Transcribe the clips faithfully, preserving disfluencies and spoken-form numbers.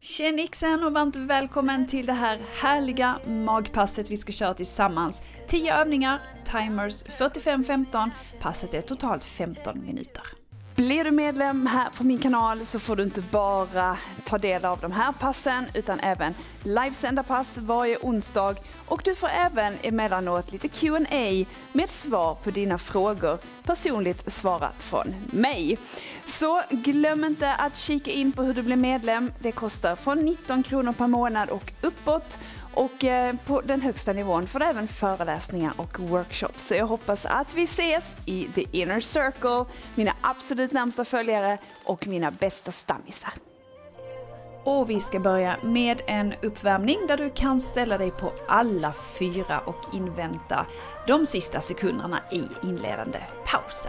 Tjenixen och varmt välkommen till det här härliga magpasset vi ska köra tillsammans. tio övningar, timers fyrtiofem femton, passet är totalt femton minuter. Blir du medlem här på min kanal så får du inte bara ta del av de här passen utan även livesända pass varje onsdag, och du får även emellanåt lite Q and A med svar på dina frågor, personligt svarat från mig. Så glöm inte att kika in på hur du blir medlem. Det kostar från nitton kronor per månad och uppåt. Och på den högsta nivån får du även föreläsningar och workshops. Så jag hoppas att vi ses i The Inner Circle, mina absolut närmsta följare och mina bästa stammisar. Och vi ska börja med en uppvärmning där du kan ställa dig på alla fyra och invänta de sista sekunderna i inledande pausen.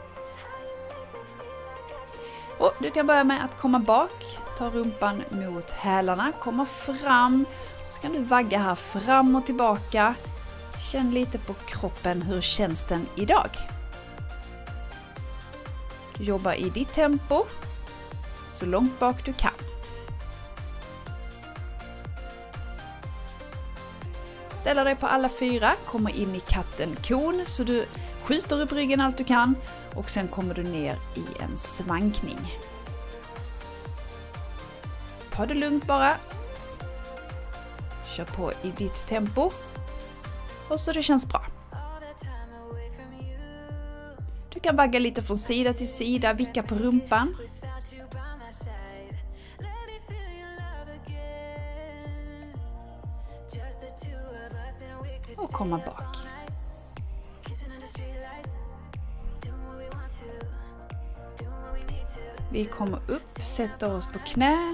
Och du kan börja med att komma bak, ta rumpan mot hälarna, komma fram. Så kan du vagga här fram och tillbaka. Känn lite på kroppen, hur känns den idag? Du jobbar i ditt tempo, så långt bak du kan. Ställa dig på alla fyra, kommer in i katten-kon så du skjuter upp ryggen allt du kan. Och sen kommer du ner i en svankning. Ta det lugnt bara. Kör på i ditt tempo. Och så det känns bra. Du kan vagga lite från sida till sida, vicka på rumpan. Och komma bak. Vi kommer upp, sätter oss på knä.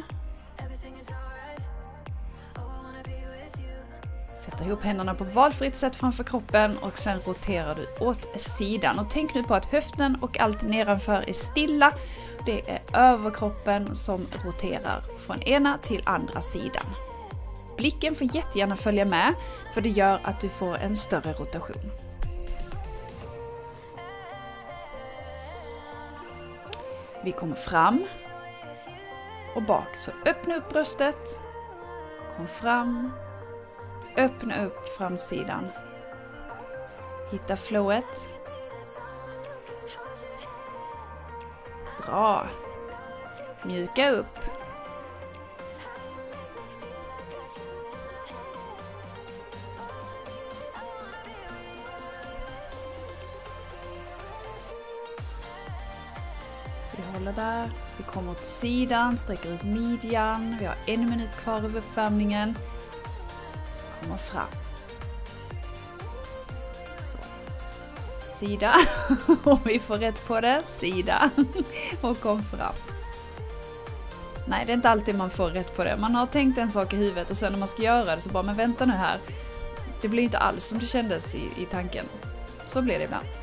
Sätter ihop händerna på valfritt sätt framför kroppen och sen roterar du åt sidan. Och tänk nu på att höften och allt nedanför är stilla. Det är överkroppen som roterar från ena till andra sidan. Blicken får jättegärna följa med, för det gör att du får en större rotation. Vi kommer fram och bak, så öppna upp bröstet, kom fram, öppna upp framsidan, hitta flowet. Bra, mjuka upp. Vi håller där, vi kommer åt sidan, sträcker ut midjan, vi har en minut kvar av uppvärmningen. Kommer fram. Så, sida, om vi får rätt på det, sida och kom fram. Nej, det är inte alltid man får rätt på det. Man har tänkt en sak i huvudet och sen när man ska göra det så bara, men vänta nu här. Det blir inte alls som det kändes i, i tanken. Så blir det ibland.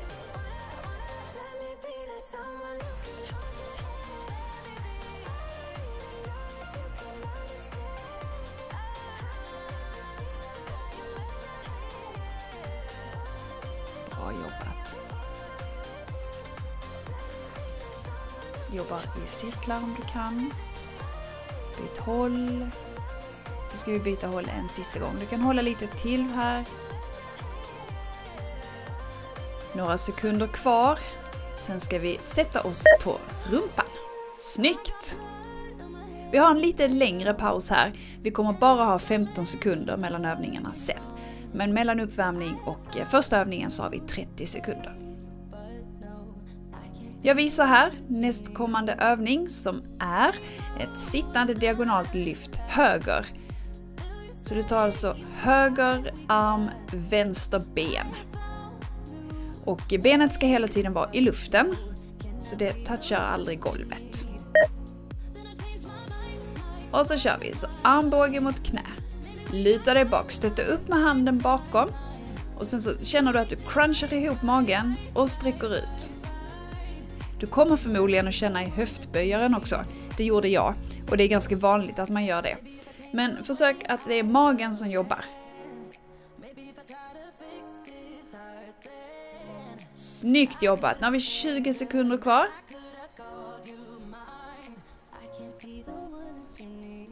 Bra jobbat. Jobbar i cirklar om du kan. Byt håll. Så ska vi byta håll en sista gång. Du kan hålla lite till här. Några sekunder kvar. Sen ska vi sätta oss på rumpan. Snyggt! Vi har en lite längre paus här. Vi kommer bara ha femton sekunder mellan övningarna sen. Men mellan uppvärmning och första övningen så har vi trettio sekunder. Jag visar här nästkommande övning som är ett sittande diagonalt lyft höger. Så du tar alltså höger arm, vänster ben. Och benet ska hela tiden vara i luften, så det touchar aldrig golvet. Och så kör vi så armbåge mot knä. Luta dig bak, stötta upp med handen bakom. Och sen så känner du att du crunchar ihop magen och sträcker ut. Du kommer förmodligen att känna i höftböjaren också. Det gjorde jag. Och det är ganska vanligt att man gör det. Men försök att det är magen som jobbar. Snyggt jobbat. Nu har vi tjugo sekunder kvar.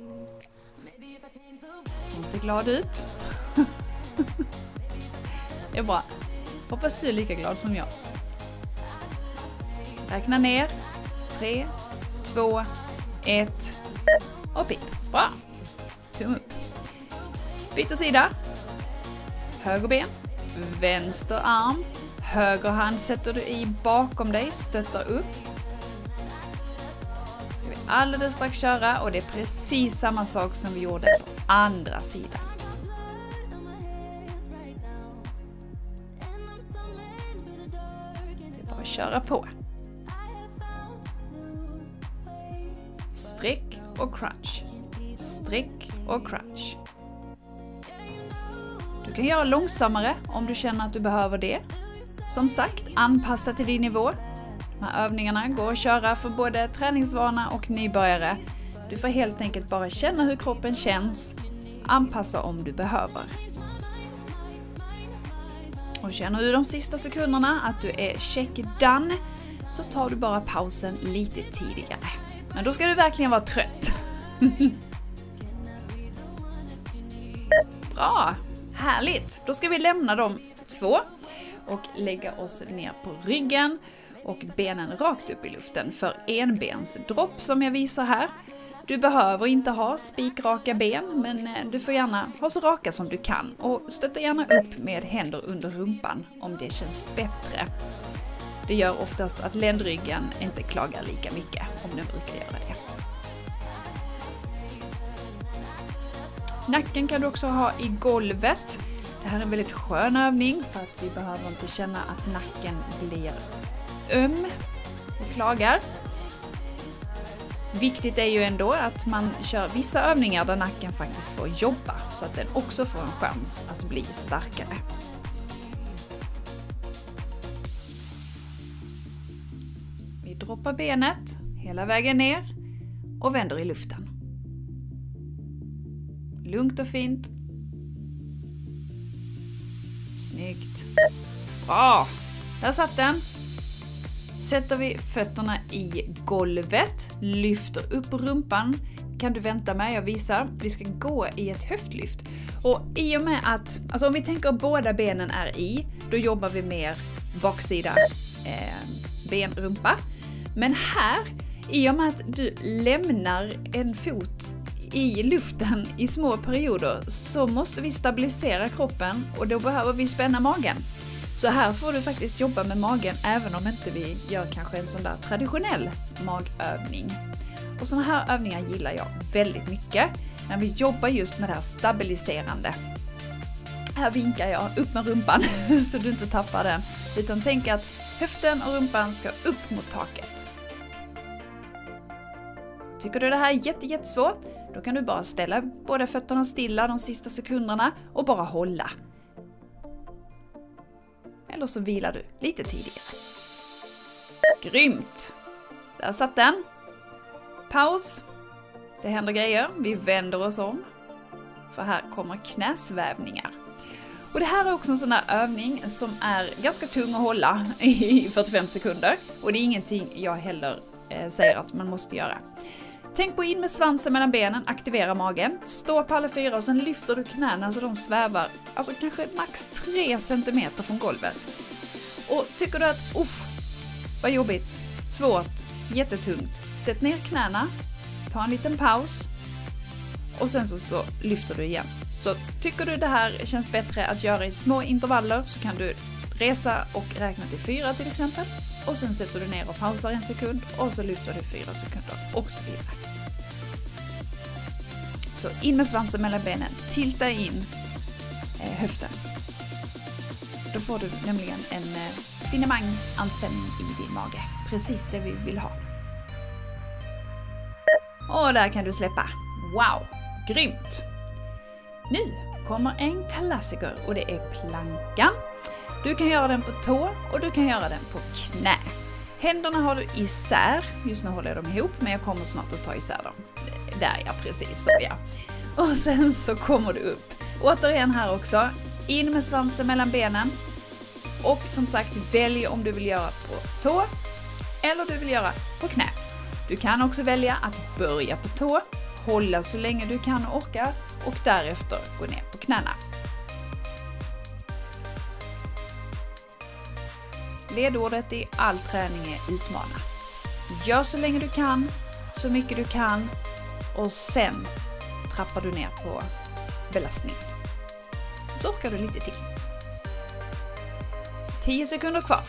Hon ser glad ut. Det är bra. Hoppas du är lika glad som jag. Räkna ner. Tre, två, ett och pip. Bra. Tumme upp. Byter sida. Höger ben. Vänster arm. Höger hand sätter du i bakom dig. Stöttar upp. Ska vi alldeles strax köra. Och det är precis samma sak som vi gjorde på andra sidan. Det är bara att köra på. Sträck och crunch. Sträck och crunch. Du kan göra långsammare om du känner att du behöver det. Som sagt, anpassa till din nivå. De här övningarna går att köra för både träningsvana och nybörjare. Du får helt enkelt bara känna hur kroppen känns. Anpassa om du behöver. Och känner du de sista sekunderna att du är check done, så tar du bara pausen lite tidigare. Men då ska du verkligen vara trött. Bra, härligt. Då ska vi lämna de två och lägga oss ner på ryggen och benen rakt upp i luften för enbensdropp som jag visar här. Du behöver inte ha spikraka ben, men du får gärna ha så raka som du kan och stötta gärna upp med händer under rumpan om det känns bättre. Det gör oftast att ländryggen inte klagar lika mycket om den brukar göra det. Nacken kan du också ha i golvet. Det här är en väldigt skön övning för att vi behöver inte känna att nacken blir öm och klagar. Viktigt är ju ändå att man kör vissa övningar där nacken faktiskt får jobba så att den också får en chans att bli starkare. Vi droppar benet hela vägen ner och vänder i luften. Lugnt och fint. Snyggt. Bra! Där satt den. Sätter vi fötterna i golvet, lyfter upp rumpan. Kan du vänta med, jag visar. Vi ska gå i ett höftlyft. Och i och med att, alltså om vi tänker att båda benen är i, då jobbar vi mer baksida eh, ben, rumpa. Men här, i och med att du lämnar en fot i luften i små perioder, så måste vi stabilisera kroppen och då behöver vi spänna magen. Så här får du faktiskt jobba med magen även om inte vi gör kanske en sån där traditionell magövning. Och såna här övningar gillar jag väldigt mycket när vi jobbar just med det här stabiliserande. Här vinkar jag upp med rumpan så du inte tappar den, utan tänk att höften och rumpan ska upp mot taket. Tycker du det här är jätte, jättesvårt? Då kan du bara ställa båda fötterna stilla de sista sekunderna och bara hålla. Eller så vilar du lite tidigare. Grymt! Där satt den. Paus. Det händer grejer. Vi vänder oss om. För här kommer knäsvävningar. Och det här är också en sån här övning som är ganska tung att hålla i fyrtiofem sekunder. Och det är ingenting jag heller eh, säger att man måste göra. Tänk på in med svansen mellan benen, aktivera magen, stå på alla fyra och sen lyfter du knäna så de svävar, alltså kanske max tre centimeter från golvet. Och tycker du att, uff, vad jobbigt, svårt, jättetungt, sätt ner knäna, ta en liten paus och sen så, så lyfter du igen. Så tycker du det här känns bättre att göra i små intervaller så kan du resa och räkna till fyra till exempel. Och sen sätter du ner och pausar en sekund och så lyfter du fyra sekunder och så vidare. Så in med svansen mellan benen, tilta in eh, höften. Då får du nämligen en eh, finemang anspänning i din mage. Precis det vi vill ha. Och där kan du släppa. Wow, grymt! Nu kommer en klassiker och det är plankan. Du kan göra den på tå och du kan göra den på knä. Händerna har du isär. Just nu håller jag dem ihop men jag kommer snart att ta isär dem. Där ja, precis så ja. Och sen så kommer du upp. Återigen här också. In med svansen mellan benen. Och som sagt, välj om du vill göra på tå eller du vill göra på knä. Du kan också välja att börja på tå, hålla så länge du kan och orkar och därefter gå ner på knäna. Ledordet i all träning är utmana. Gör så länge du kan, så mycket du kan och sen trappar du ner på belastningen. Så orkar du lite till. tio sekunder kvar.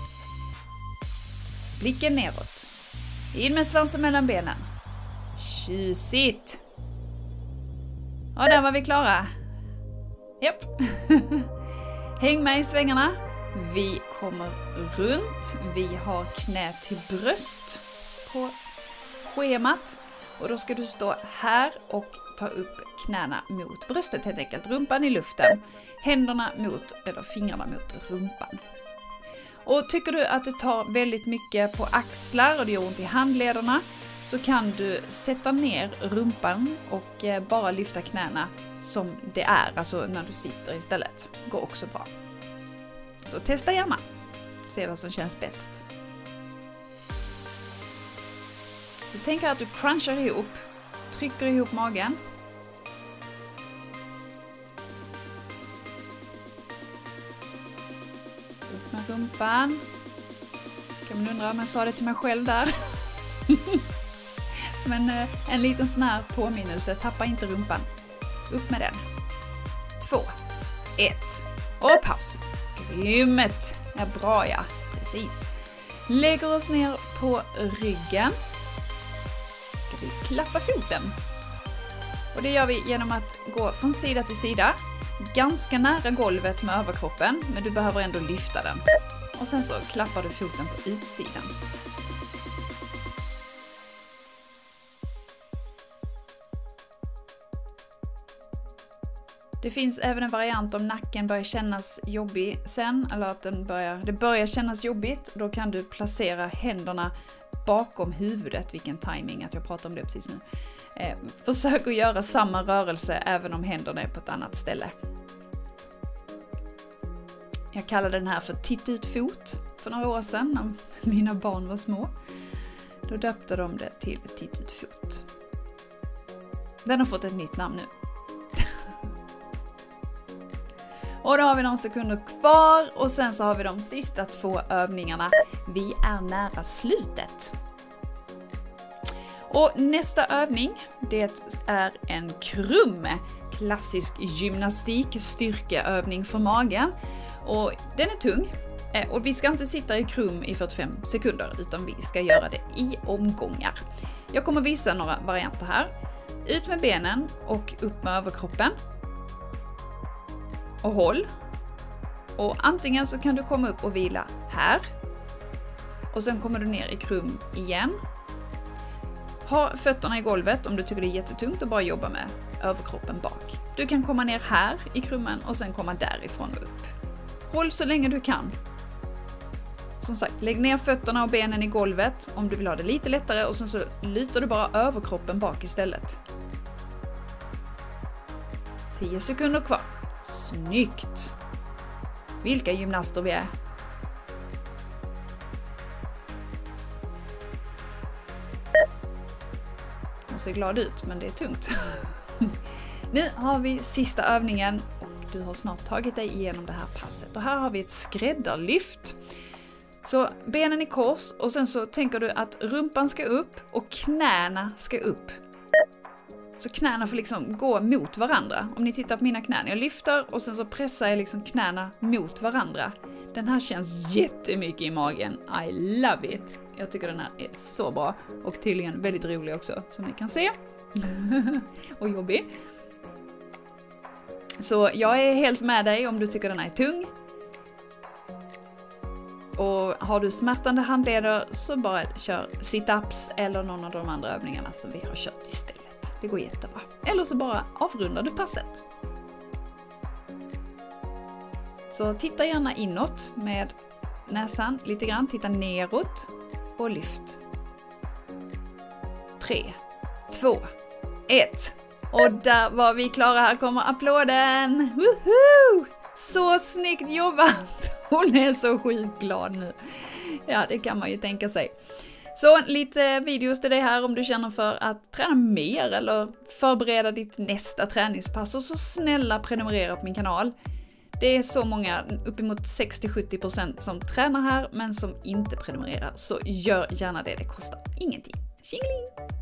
Blicken neråt. In med svansen mellan benen. Tjusigt. Och där var vi klara. Japp. Häng med i svängarna. Vi kommer runt. Vi har knä till bröst på schemat. Och då ska du stå här och ta upp knäna mot bröstet helt enkelt. Rumpan i luften. Händerna mot, eller fingrarna mot rumpan. Och tycker du att det tar väldigt mycket på axlar och det gör ont i handlederna, så kan du sätta ner rumpan och bara lyfta knäna som det är, alltså när du sitter istället. Går också bra. Så testa gärna. Se vad som känns bäst. Så tänk att du crunchar ihop, trycker ihop magen. Upp med rumpan. Kan man undra om jag sa det till mig själv där. Men eh, en liten sån här påminnelse, tappa inte rumpan. Upp med den. Två, ett och paus. Grymt! Ja, bra ja, precis. Lägger oss ner på ryggen. Ska vi klappa foten. Och det gör vi genom att gå från sida till sida. Ganska nära golvet med överkroppen, men du behöver ändå lyfta den. Och sen så klappar du foten på utsidan. Det finns även en variant om nacken börjar kännas jobbig sen, eller att den börjar, det börjar kännas jobbigt. Då kan du placera händerna bakom huvudet. Vilken timing att jag pratar om det precis nu. Eh, försök att göra samma rörelse även om händerna är på ett annat ställe. Jag kallade den här för titt ut fot för några år sedan när mina barn var små. Då döpte de det till titt ut fot. Den har fått ett nytt namn nu. Och då har vi några sekunder kvar och sen så har vi de sista två övningarna. Vi är nära slutet. Och nästa övning, det är en krum. Klassisk gymnastik, styrkeövning för magen. Och den är tung. Och vi ska inte sitta i krum i fyrtiofem sekunder utan vi ska göra det i omgångar. Jag kommer visa några varianter här. Ut med benen och upp med överkroppen. Och håll. Och antingen så kan du komma upp och vila här. Och sen kommer du ner i krum igen. Ha fötterna i golvet om du tycker det är jättetungt och bara jobba med överkroppen bak. Du kan komma ner här i krummen och sen komma därifrån upp. Håll så länge du kan. Som sagt, lägg ner fötterna och benen i golvet om du vill ha det lite lättare och sen så lutar du bara överkroppen bak istället. tio sekunder kvar. Snyggt! Vilka gymnaster vi är. Jag ser glad ut, men det är tungt. Nu har vi sista övningen och du har snart tagit dig igenom det här passet. Och här har vi ett skräddarlyft. Så benen i kors och sen så tänker du att rumpan ska upp och knäna ska upp. Så knäna får liksom gå mot varandra. Om ni tittar på mina knän, jag lyfter och sen så pressar jag liksom knäna mot varandra. Den här känns jättemycket i magen. I love it. Jag tycker den här är så bra. Och tydligen väldigt rolig också, som ni kan se. Och jobbig. Så jag är helt med dig om du tycker den här är tung. Och har du smärtande handleder så bara kör sit-ups eller någon av de andra övningarna som vi har kört istället. Det går jättebra. Eller så bara avrundar du passet. Så titta gärna inåt med näsan lite grann. Titta neråt och lyft. Tre, två, ett. Och där var vi klara. Här kommer applåden. Woohoo! Så snyggt jobbat! Hon är så sjukt glad nu. Ja, det kan man ju tänka sig. Så lite videos till dig här om du känner för att träna mer eller förbereda ditt nästa träningspass, och så snälla prenumerera på min kanal. Det är så många, uppemot sextio till sjuttio procent som tränar här men som inte prenumererar, så gör gärna det, det kostar ingenting. Tjingeling!